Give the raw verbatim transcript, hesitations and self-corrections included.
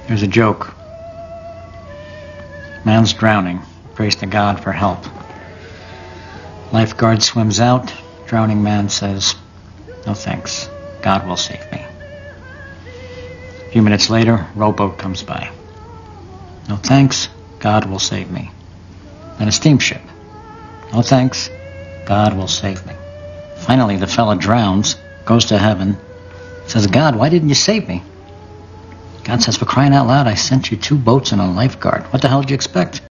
There's a joke. Man's drowning, prays to God for help. Lifeguard swims out. Drowning man says, "No thanks, God will save me." A few minutes later, rowboat comes by. "No thanks, God will save me." Then a steamship. "No thanks, God will save me." Finally, the fella drowns, goes to heaven, says, "God, why didn't you save me?" God says, "For crying out loud, I sent you two boats and a lifeguard. What the hell did you expect?"